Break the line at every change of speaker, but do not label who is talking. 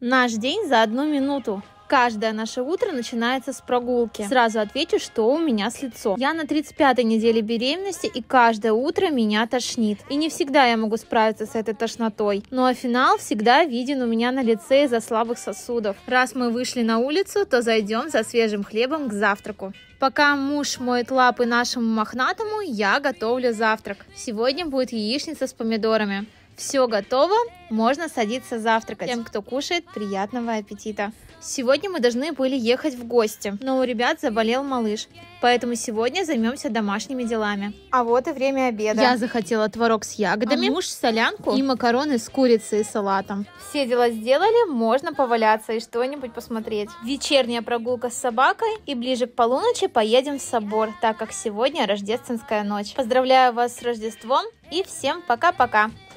Наш день за 1 минуту. Каждое наше утро начинается с прогулки. Сразу отвечу, что у меня с лицом. Я на 35-й неделе беременности, и каждое утро меня тошнит. И не всегда я могу справиться с этой тошнотой. Ну а финал всегда виден у меня на лице из-за слабых сосудов. Раз мы вышли на улицу, то зайдем за свежим хлебом к завтраку. Пока муж моет лапы нашему мохнатому, я готовлю завтрак. Сегодня будет яичница с помидорами. Все готово, можно садиться завтракать. Тем, кто кушает, приятного аппетита. Сегодня мы должны были ехать в гости, но у ребят заболел малыш, поэтому сегодня займемся домашними делами. А вот и время обеда. Я захотела творог с ягодами, муж солянку и макароны с курицей и салатом. Все дела сделали, можно поваляться и что-нибудь посмотреть. Вечерняя прогулка с собакой, и ближе к полуночи поедем в собор, так как сегодня рождественская ночь. Поздравляю вас с Рождеством и всем пока-пока!